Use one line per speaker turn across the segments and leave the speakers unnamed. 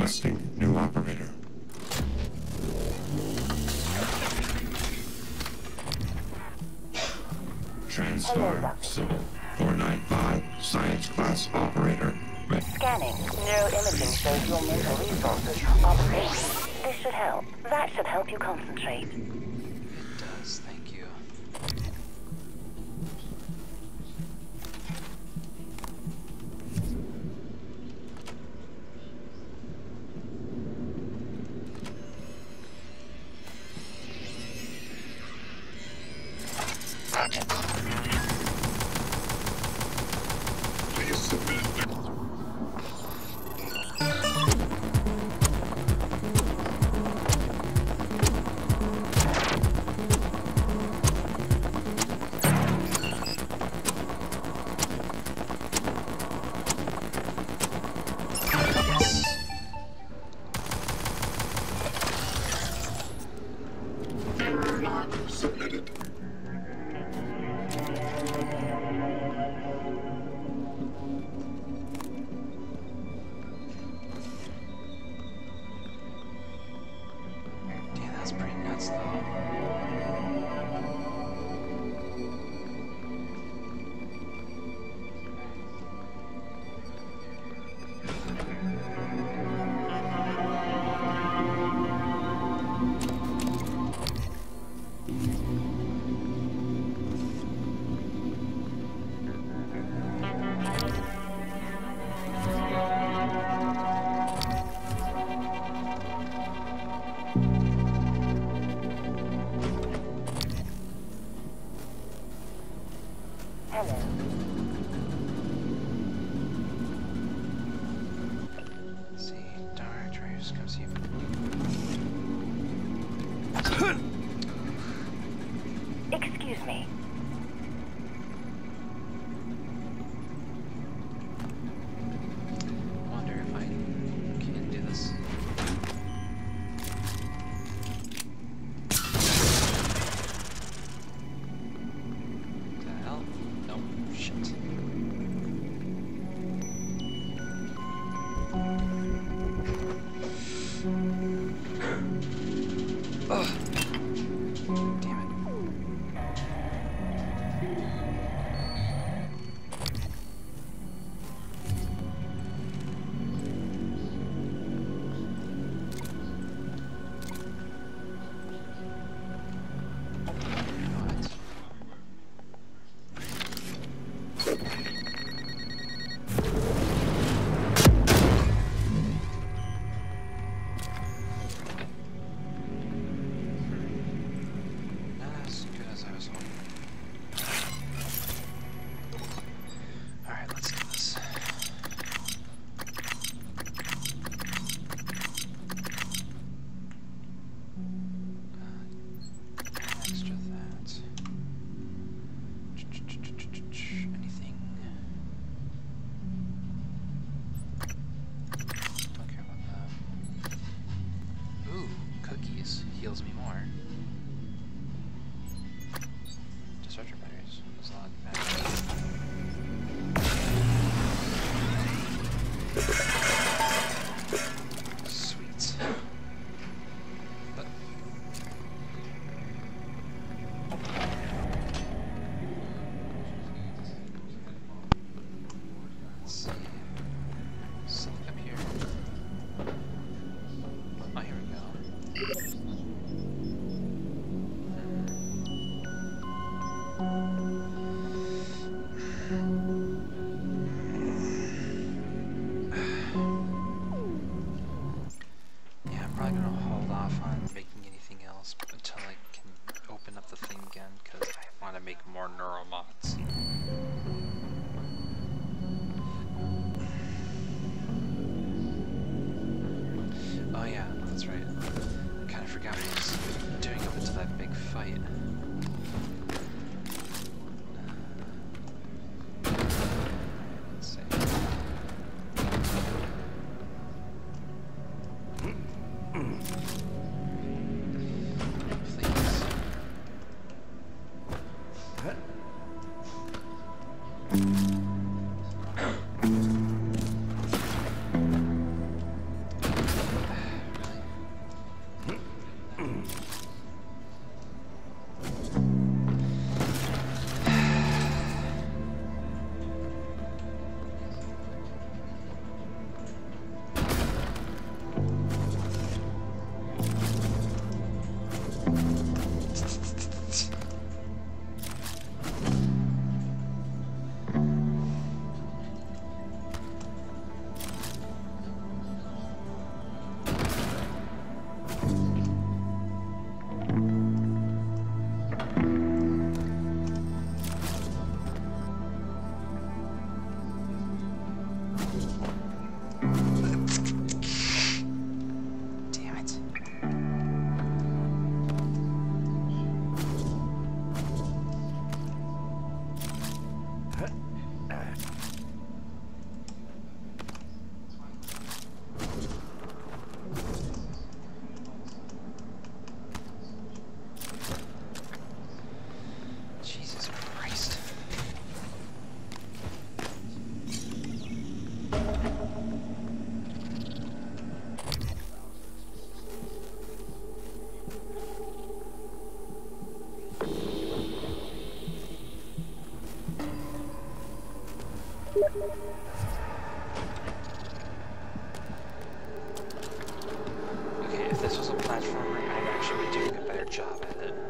Requesting new operator. TranStar Sybil 495, Science Class Operator.
Scanning. Neuroimaging shows your mental resources are depleted. This should help. That should help you concentrate.
It does, thank you.
Please submit. Error log submitted.
Damn, that's pretty nuts though.
Hello.
Let's see, directors, come see if
Excuse me.
wonder if I can do this. What the hell? Nope, shit. Ugh. Damn it. What? Not as good as I was hoping. Alright, let's do this. Extra that. Anything? Don't care about that. Ooh, cookies. Heals me more. Discharger batteries. There's a lot of batteries. Sweet. But let's see. Something up here. Oh, here we go. Yeah, I'm probably gonna hold off on making anything else until I can open up the thing again, because I want to make more neuromods. Oh yeah, that's right. I kind of forgot what I was doing up until that big fight. Let's see. Please. Okay, if this was a platformer, I'd actually be doing a better job at it.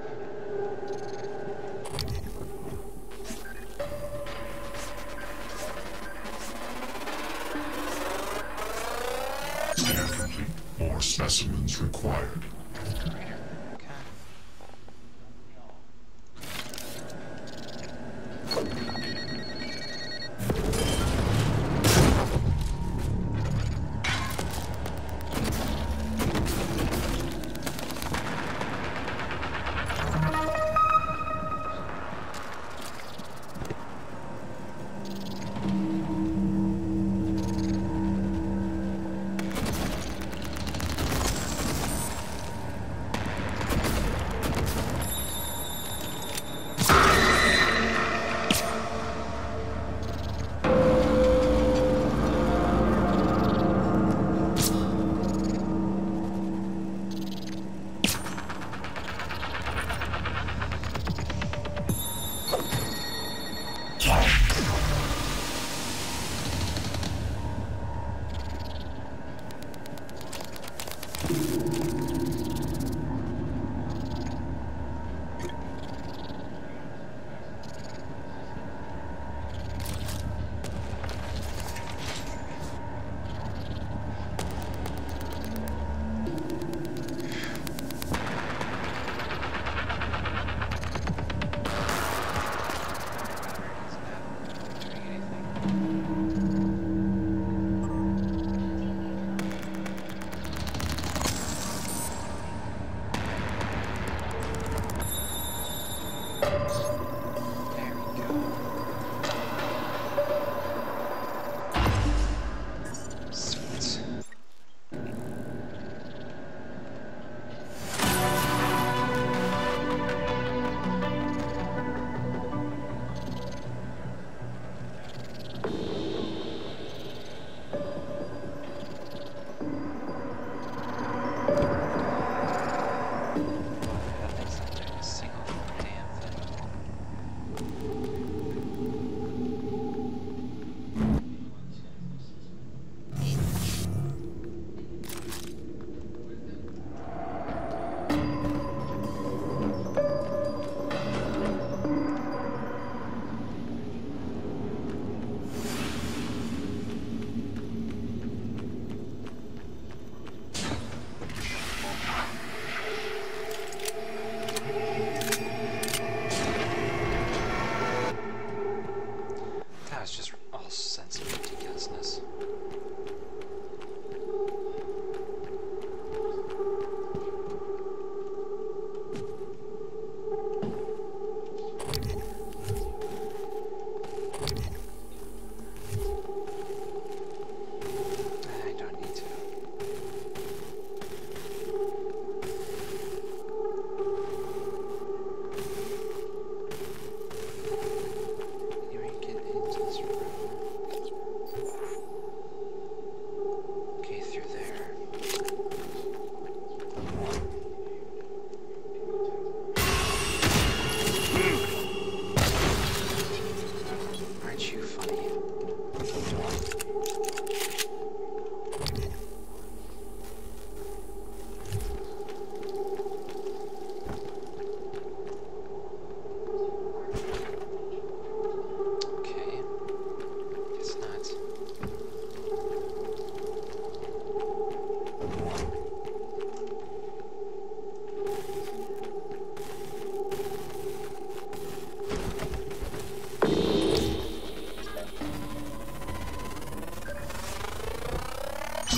Scan complete. More specimens required.
Okay.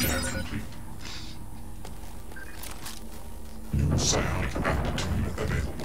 New sound aptitude available.